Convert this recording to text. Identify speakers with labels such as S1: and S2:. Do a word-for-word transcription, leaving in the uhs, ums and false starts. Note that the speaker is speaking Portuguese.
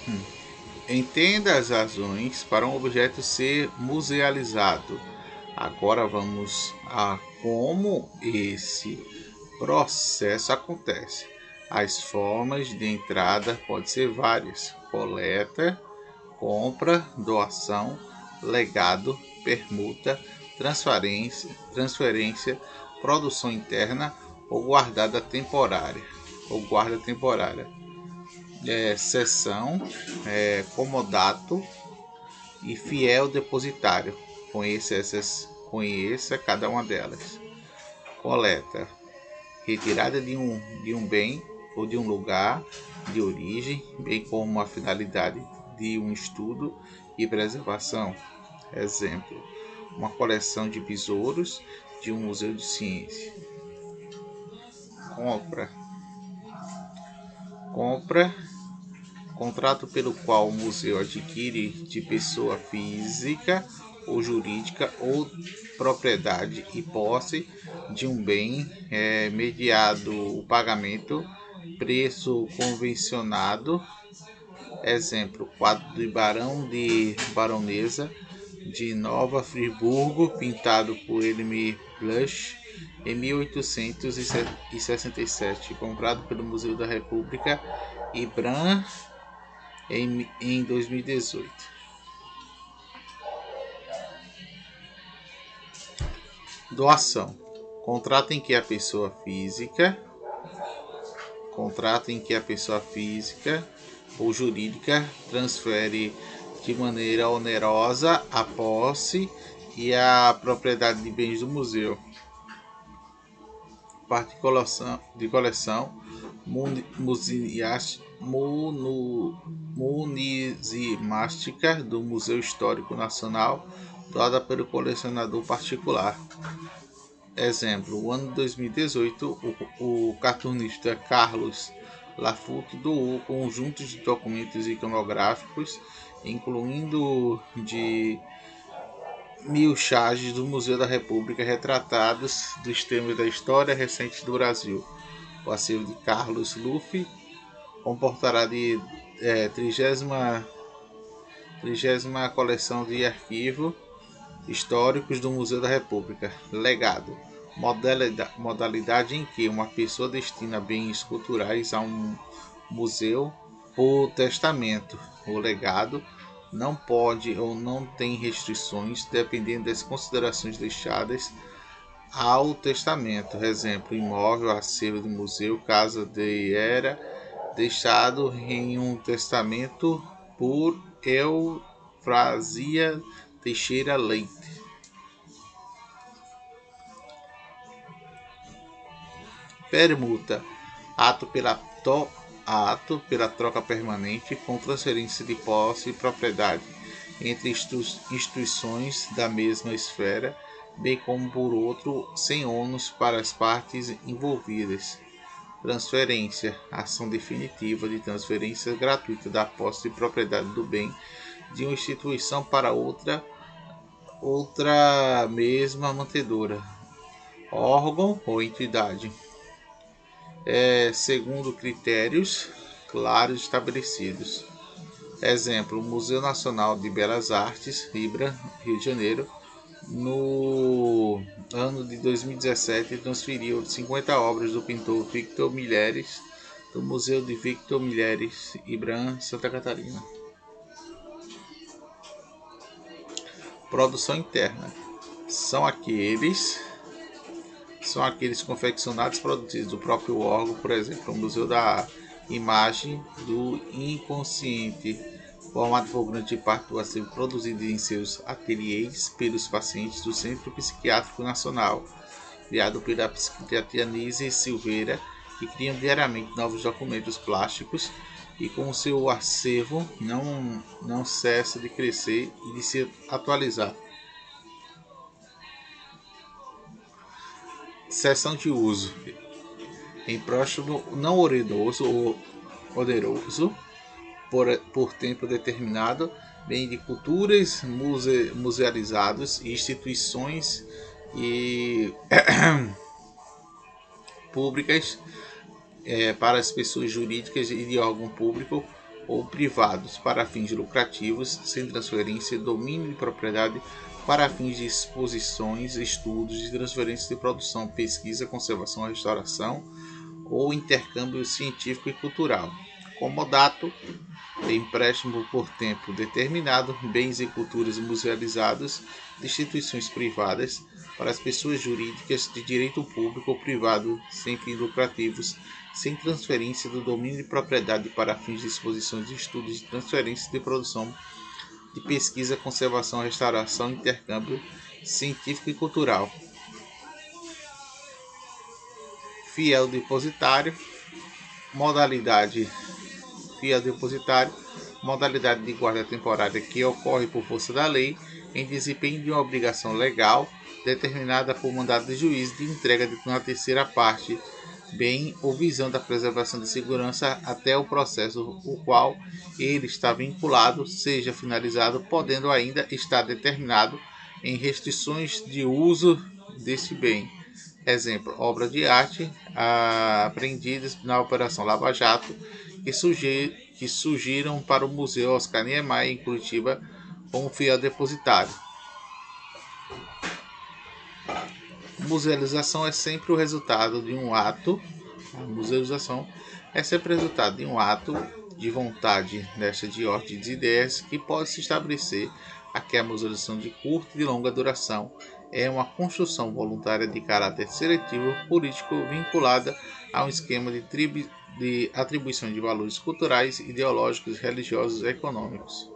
S1: Entenda as razões para um objeto ser musealizado. Agora vamos a como esse processo acontece. As formas de entrada podem ser várias: coleta, compra, doação, legado, permuta, transferência, transferência, produção interna ou guardada temporária ou guarda temporária. É, cessão, é, comodato e fiel depositário. Conheça, essas, conheça cada uma delas. Coleta, retirada de um, de um bem ou de um lugar de origem, bem como a finalidade de um estudo e preservação. Exemplo, uma coleção de besouros de um museu de ciência. Compra. Compra, contrato pelo qual o museu adquire de pessoa física ou jurídica ou propriedade e posse de um bem, é, mediado o pagamento, preço convencionado. Exemplo, quadro de Barão de Baronesa de Nova Friburgo, pintado por Elmer Blush em mil oitocentos e sessenta e sete, comprado pelo Museu da República e Bran em, em dois mil e dezoito. Doação. Contrato em que a pessoa física contrato em que a pessoa física ou jurídica transfere de maneira onerosa a posse e a propriedade de bens do museu. Parte de coleção, de coleção numismática do Museu Histórico Nacional, doada pelo colecionador particular. Exemplo, no ano de dois mil e dezoito, o, o cartunista Carlos Lafute doou conjuntos de documentos iconográficos, incluindo de mil charges do Museu da República retratados dos temas da história recente do Brasil. O acervo de Carlos Luffy comportará de é, trigésima coleção de arquivos históricos do Museu da República. Legado. Modalidade em que uma pessoa destina bens culturais a um museu por testamento. O legado não pode ou não tem restrições, dependendo das considerações deixadas ao testamento. Exemplo, imóvel, acervo do museu, casa de era deixado em um testamento por Eufrazia Teixeira Leite. Permuta. Ato pela, to, ato pela troca permanente com transferência de posse e propriedade entre instituições da mesma esfera, bem como por outro, sem ônus para as partes envolvidas. Transferência. Ação definitiva de transferência gratuita da posse e propriedade do bem de uma instituição para outra, outra mesma mantedora, órgão ou entidade. É, segundo critérios claros estabelecidos. Exemplo, o Museu Nacional de Belas Artes, IBRA, Rio de Janeiro, no ano de dois mil e dezessete, transferiu cinquenta obras do pintor Victor Milleres do Museu de Victor Milleres, IBRAM, Santa Catarina. Produção interna. São aqueles são aqueles confeccionados produzidos do próprio órgão, por exemplo, o Museu da Imagem do Inconsciente, formado por grande parte do acervo produzido em seus ateliês pelos pacientes do Centro Psiquiátrico Nacional, criado pela psiquiatra Nise Silveira, que criam diariamente novos documentos plásticos e com seu acervo não, não cessa de crescer e de se atualizar. Seção de uso. Empréstimo não oneroso ou oneroso por, por tempo determinado, bem de culturas muse, musealizados e instituições e públicas, é, para as pessoas jurídicas e de órgão público ou privados para fins lucrativos, sem transferência de domínio de propriedade para fins de exposições, estudos, de transferência de produção, pesquisa, conservação, restauração ou intercâmbio científico e cultural. Comodato, empréstimo por tempo determinado, bens e culturas musealizados de instituições privadas para as pessoas jurídicas de direito público ou privado sem fins lucrativos, sem transferência do domínio de propriedade para fins de exposições, de estudos, de transferência de produção, de pesquisa, conservação, restauração, intercâmbio científico e cultural. Fiel depositário, modalidade fiel depositário, modalidade de guarda temporária que ocorre por força da lei em desempenho de uma obrigação legal determinada por mandado de juiz de entrega de uma terceira parte, bem ou visando a preservação de segurança até o processo o qual ele está vinculado seja finalizado, podendo ainda estar determinado em restrições de uso deste bem. Exemplo, obras de arte apreendidas na Operação Lava Jato que, surgir, que surgiram para o Museu Oscar Niemeyer em Curitiba como fiel depositário. Musealização é sempre o resultado de um ato. A musealização é sempre o resultado de um ato de vontade desta de ordem de ideias que pode se estabelecer aqui a musealização de curta e de longa duração é uma construção voluntária de caráter seletivo político vinculada a um esquema de, tribu, de atribuição de valores culturais, ideológicos, religiosos e econômicos.